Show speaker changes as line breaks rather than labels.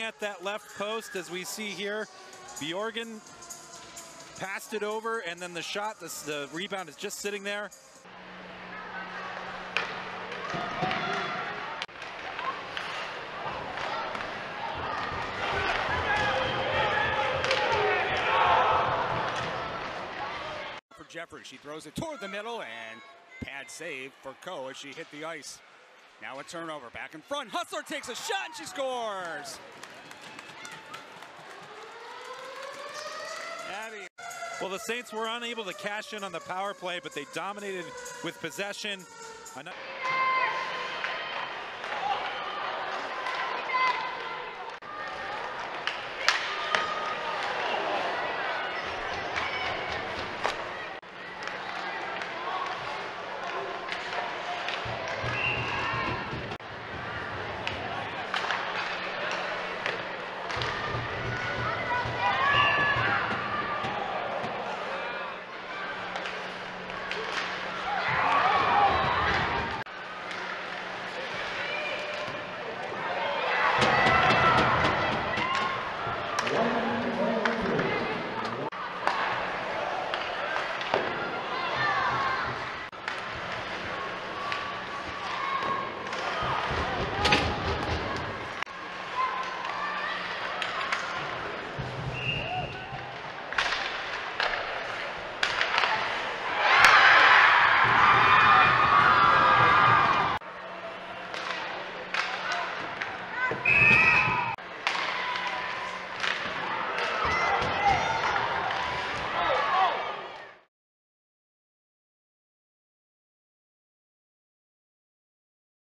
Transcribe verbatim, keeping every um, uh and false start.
at that left post, as we see here. Bjorgen passed it over, and then the shot, the, the rebound is just sitting there.
For Jeffrey, she throws it toward the middle, and pad save for Coe as she hit the ice. Now a turnover, back in front. Hustler takes a shot and she scores. Abby.
Well, the Saints were unable to cash in on the power play, but they dominated with possession. Another